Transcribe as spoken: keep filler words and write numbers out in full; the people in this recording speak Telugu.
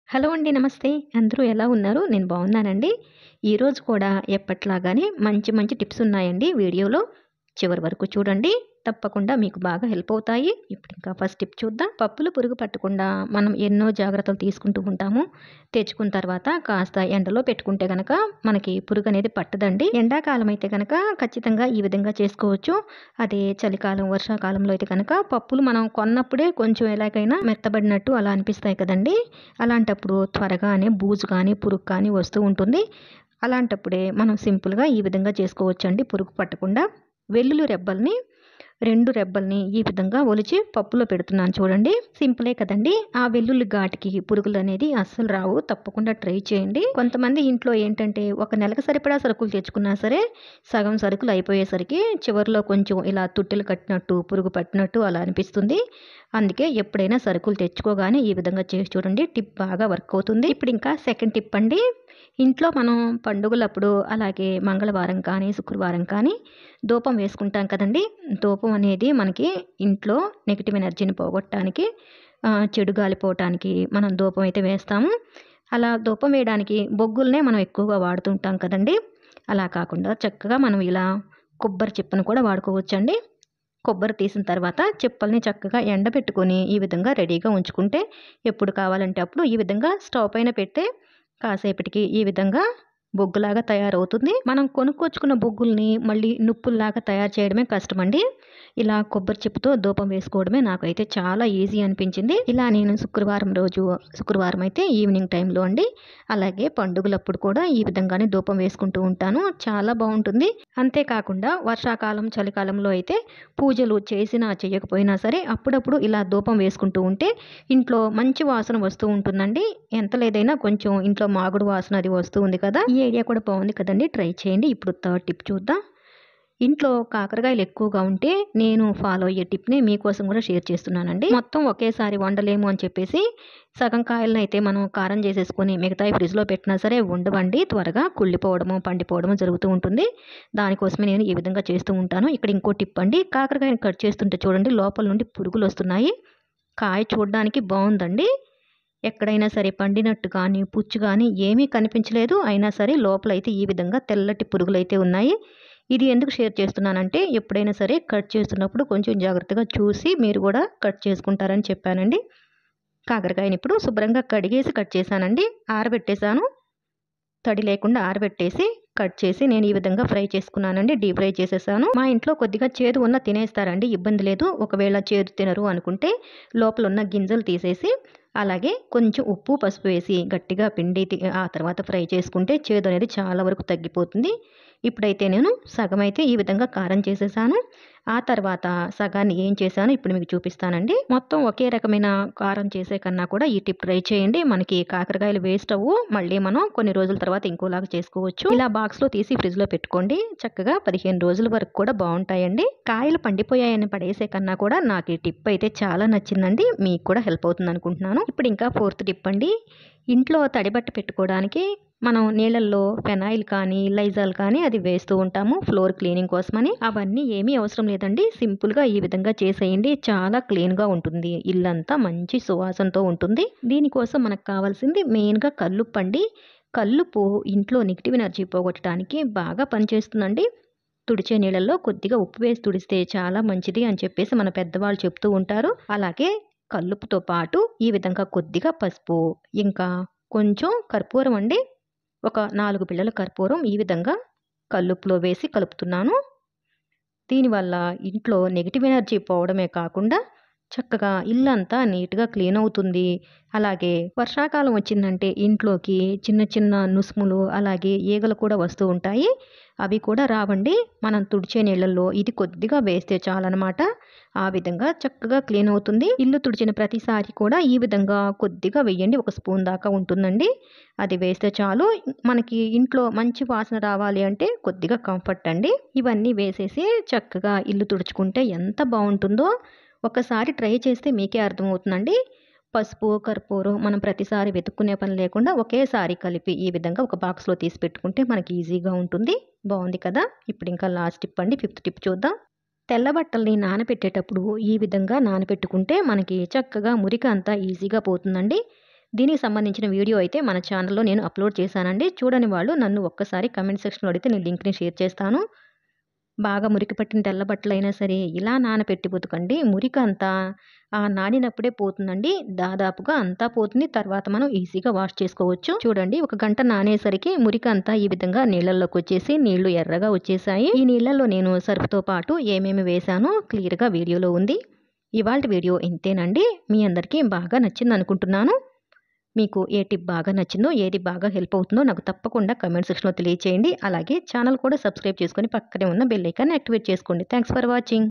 హలో అండి. నమస్తే. అందరూ ఎలా ఉన్నారు? నేను బాగున్నానండి. ఈరోజు కూడా ఎప్పట్లాగానే మంచి మంచి టిప్స్ ఉన్నాయండి వీడియోలో. చివరి వరకు చూడండి. తప్పకుండా మీకు బాగా హెల్ప్ అవుతాయి. ఇప్పుడు ఇంకా ఫస్ట్ టిప్ చూద్దాం. పప్పులు పురుగు పట్టకుండా మనం ఎన్నో జాగ్రత్తలు తీసుకుంటూ ఉంటాము. తెచ్చుకున్న తర్వాత కాస్త ఎండలో పెట్టుకుంటే గనక మనకి పురుగు అనేది పట్టదండి. ఎండాకాలం అయితే గనక ఖచ్చితంగా ఈ విధంగా చేసుకోవచ్చు. అదే చలికాలం, వర్షాకాలంలో అయితే కనుక పప్పులు మనం కొన్నప్పుడే కొంచెం ఎలాగైనా మెత్తబడినట్టు అలా అనిపిస్తాయి కదండీ! అలాంటప్పుడు త్వరగానే బూజు కానీ, పురుగు కానీ వస్తూ ఉంటుంది. అలాంటప్పుడే మనం సింపుల్‌గా ఈ విధంగా చేసుకోవచ్చండి పురుగు పట్టకుండా. వెల్లుల్లి రెబ్బల్ని రెండు రెబ్బల్ని ఈ విధంగా ఒలిచి పప్పులో పెడుతున్నాను చూడండి. సింపులే కదండీ! ఆ వెల్లుల్లి ఘాటుకి పురుగులనేది అస్సలు రావు. తప్పకుండా ట్రై చేయండి. కొంతమంది ఇంట్లో ఏంటంటే ఒక నెలకు సరిపడా సరుకులు తెచ్చుకున్నా సరే, సగం సరుకులు అయిపోయేసరికి చివర్లో కొంచెం ఇలా తుట్టెలు కట్టినట్టు, పురుగు పట్టినట్టు అలా అనిపిస్తుంది. అందుకే ఎప్పుడైనా సరుకులు తెచ్చుకోగానే ఈ విధంగా చేసి చూడండి. టిప్ బాగా వర్క్ అవుతుంది. ఇప్పుడు ఇంకా సెకండ్ టిప్ అండి. ఇంట్లో మనం పండుగలప్పుడు అలాగే మంగళవారం కానీ, శుక్రవారం కానీ ధూపం వేసుకుంటాం కదండీ! ధూపం అనేది మనకి ఇంట్లో నెగెటివ్ ఎనర్జీని పోగొట్టడానికి, ఆహ్, చెడు గాలి పోవటానికి మనం ధూపం అయితే వేస్తాము. అలా ధూపం వేయడానికి బొగ్గులనే మనం ఎక్కువగా వాడుతుంటాం కదండీ! అలా కాకుండా చక్కగా మనం ఇలా కొబ్బరి చిప్పను కూడా వాడుకోవచ్చండి. కొబ్బరి తీసిన తర్వాత చిప్పల్ని చక్కగా ఎండబెట్టుకొని ఈ విధంగా రెడీగా ఉంచుకుంటే ఎప్పుడు కావాలంటే అప్పుడు ఈ విధంగా స్టవ్ పైన పెడితే కాసేపటికి ఈ విధంగా బొగ్గులాగా తయారవుతుంది. మనం కొనుక్కొచ్చుకున్న బొగ్గుల్ని మళ్ళీ నుప్పుల్లాగా తయారు చేయడమే కష్టమండి. ఇలా కొబ్బరి చిప్పతో ధూపం వేసుకోవడమే నాకైతే చాలా ఈజీ అనిపించింది. ఇలా నేను శుక్రవారం రోజు శుక్రవారం అయితే ఈవినింగ్ టైంలో అండి. అలాగే పండుగలప్పుడు కూడా ఈ విధంగానే ధూపం వేసుకుంటూ ఉంటాను. చాలా బావుంటుంది. అంతేకాకుండా వర్షాకాలం, చలికాలంలో అయితే పూజలు చేసినా చేయకపోయినా సరే అప్పుడప్పుడు ఇలా ధూపం వేసుకుంటూ ఉంటే ఇంట్లో మంచి వాసన వస్తూ ఉంటుందండి. ఎంత లేదైనా కొంచెం ఇంట్లో మాగుడు వాసన అది వస్తూ ఉంది కదా! ఈ ఐడియా కూడా బావుంది కదండీ! ట్రై చేయండి. ఇప్పుడు థర్డ్ టిప్ చూద్దాం. ఇంట్లో కాకరకాయలు ఎక్కువగా ఉంటే నేను ఫాలో అయ్యే టిప్‌ని మీకోసం కూడా షేర్ చేస్తున్నానండి. మొత్తం ఒకేసారి వండలేము అని చెప్పేసి సగం కాయలనైతే మనం కారం చేసేసుకొని మిగతాయి ఫ్రిడ్జ్‌లో పెట్టినా సరే ఉండవండి. త్వరగా కుళ్ళిపోవడము, పండిపోవడము జరుగుతూ ఉంటుంది. దానికోసమే నేను ఈ విధంగా చేస్తూ ఉంటాను. ఇక్కడ ఇంకో టిప్ అండి. కాకరకాయని కట్ చేస్తుంటే చూడండి లోపల నుండి పురుగులొస్తున్నాయి. కాయ చూడ్డానికి బావుందండి. ఎక్కడైనా సరే పండినట్టు కానీ, పుచ్చు గానీ ఏమీ కనిపించలేదు. అయినా సరే లోపలైతే ఈ విధంగా తెల్లటి పురుగులైతే ఉన్నాయి. ఇది ఎందుకు షేర్ చేస్తున్నానంటే ఎప్పుడైనా సరే కట్ చేస్తున్నప్పుడు కొంచెం జాగ్రత్తగా చూసి మీరు గూడా కట్ చేసుకుంటారని చెప్పానండి. కాకరకాయని ఇప్పుడు శుభ్రంగా కడిగేసి కట్ చేశానండి. ఆరబెట్టేశాను. తడి లేకుండా ఆరబెట్టేసి, కట్ చేసి నేను ఈ విధంగా ఫ్రై చేసుకున్నానండి. డీప్ ఫ్రై చేసేసాను. మా ఇంట్లో కొద్దిగా చేదు ఉన్నా తినేస్తారండి. ఇబ్బంది లేదు. ఒకవేళ చేదు తినరు అనుకుంటే లోపలున్న గింజలు తీసేసి, అలాగే కొంచెం ఉప్పు, పసుపు వేసి గట్టిగా పిండి తి ఆ తర్వాత ఫ్రై చేసుకుంటే చేదు అనేది చాలా వరకు తగ్గిపోతుంది. ఇప్పుడైతే నేను సగమైతే ఈ విధంగా కారం చేసేసాను. ఆ తర్వాత సగాన్ని ఏం చేశానో ఇప్పుడు మీకు చూపిస్తానండి. మొత్తం ఒకే రకమైన కారం చేసే కన్నా కూడా ఈ టిప్ ట్రై చేయండి. మనకి కాకరకాయలు వేస్ట్ అవ్వు. మళ్ళీ మనం కొన్ని రోజుల తర్వాత ఇంకోలాగా చేసుకోవచ్చు. ఇలా బాక్స్‌లో తీసి ఫ్రిడ్జ్‌లో పెట్టుకోండి. చక్కగా పదిహేను రోజుల వరకు కూడా బావుంటాయండి. కాయలు పండిపోయాయని పడేసే కన్నా కూడా నాకు ఈ టిప్ అయితే చాలా నచ్చిందండి. మీకు కూడా హెల్ప్ అవుతుందనుకుంటున్నాను. ఇప్పుడు ఇంకా ఫోర్త్ టిప్ అండి. ఇంట్లో తడి బట్ట పెట్టుకోవడానికి మనం నీళ్ళల్లో ఫెనాయిల్ కానీ, లైజాల్ కానీ అది వేస్తూ ఉంటాము ఫ్లోర్ క్లీనింగ్ కోసమని. అవన్నీ ఏమీ అవసరం లేదండి. సింపుల్‌గా ఈ విధంగా చేసేయండి. చాలా క్లీన్‌గా ఉంటుంది. ఇల్లంతా మంచి సువాసనతో ఉంటుంది. దీనికోసం మనకు కావాల్సింది మెయిన్‌గా కల్లుప్పండి. కల్లుప్పు ఇంట్లో నెగెటివ్ ఎనర్జీ పోగొట్టడానికి బాగా పనిచేస్తుందండి. తుడిచే నీళ్ళల్లో కొద్దిగా ఉప్పు వేసి తుడిస్తే చాలా మంచిది అని చెప్పేసి మన పెద్దవాళ్ళు చెప్తూ ఉంటారు. అలాగే కల్లుప్పుతో పాటు ఈ విధంగా కొద్దిగా పసుపు, ఇంకా కొంచెం కర్పూరం అండి. ఒక నాలుగు బిళ్ళల కర్పూరం ఈ విధంగా కల్లుప్పులో వేసి కలుపుతున్నాను. దీనివల్ల ఇంట్లో నెగెటివ్ ఎనర్జీ పోవడమే కాకుండా చక్కగా ఇల్లంతా నీట్‌గా క్లీన్ అవుతుంది. అలాగే వర్షాకాలం వచ్చిందంటే ఇంట్లోకి చిన్న చిన్న నుసుములు, అలాగే ఈగలు కూడా వస్తూ ఉంటాయి. అవి కూడా రావండి. మనం తుడిచే నీళ్ళల్లో ఇది కొద్దిగా వేస్తే చాలనమాట. ఆ విధంగా చక్కగా క్లీన్ అవుతుంది. ఇల్లు తుడిచిన ప్రతిసారి కూడా ఈ విధంగా కొద్దిగా వెయ్యండి. ఒక స్పూన్ దాకా ఉంటుందండి. అది వేస్తే చాలు. మనకి ఇంట్లో మంచి వాసన రావాలి అంటే కొద్దిగా కంఫర్ట్ అండి. ఇవన్నీ వేసేసి చక్కగా ఇల్లు తుడుచుకుంటే ఎంత బావుంటుందో ఒక్కసారి ట్రై చేస్తే మీకే అర్థమవుతుందండి. పసుపు, కర్పూరం మనం ప్రతిసారి వెతుక్కునే పని లేకుండా ఒకేసారి కలిపి ఈ విధంగా ఒక బాక్స్‌లో తీసి పెట్టుకుంటే మనకి ఈజీగా ఉంటుంది. బావుంది కదా! ఇప్పుడు ఇంకా లాస్ట్ టిప్ అండి. ఫిఫ్త్ టిప్ చూద్దాం. తెల్ల బట్టల్ని నానబెట్టేటప్పుడు ఈ విధంగా నానబెట్టుకుంటే మనకి చక్కగా మురికి అంతా ఈజీగా పోతుందండి. దీనికి సంబంధించిన వీడియో అయితే మన ఛానల్లో నేను అప్లోడ్ చేశానండి. చూడని వాళ్ళు నన్ను ఒక్కసారి కమెంట్ సెక్షన్‌లో అడిగితే నేను లింక్‌ని షేర్ చేస్తాను. బాగా మురికి పట్టిన తెల్ల బట్టలైనా సరే ఇలా నానపెట్టి ఉతకండి. మురికంతా ఆ నానినప్పుడే పోతుందండి. దాదాపుగా అంతా పోతుంది. తర్వాత మనం ఈజీగా వాష్ చేసుకోవచ్చు. చూడండి ఒక గంట నానేసరికి మురికంతా ఈ విధంగా నీళ్ళల్లోకి వచ్చేసి నీళ్లు ఎర్రగా వచ్చేసాయి. ఈ నీళ్ళల్లో నేను సర్ఫ్‌తో పాటు ఏమేమి వేశానో క్లియర్‌గా వీడియోలో ఉంది. ఇవాల్టి వీడియో ఇంతేనండి. మీ అందరికీ బాగా నచ్చిందనుకుంటున్నాను. మీకు ఏ టిప్ బాగా నచ్చిందో, ఏది బాగా హెల్ప్ అవుతుందో నాకు తప్పకుండా కామెంట్ సెక్షన్‌లో తెలియచేయండి. అలాగే ఛానల్ కూడా సబ్స్క్రైబ్ చేసుకొని పక్కనే ఉన్న బెల్ ఐకాన్ యాక్టివేట్ చేసుకోండి. Thanks for watching.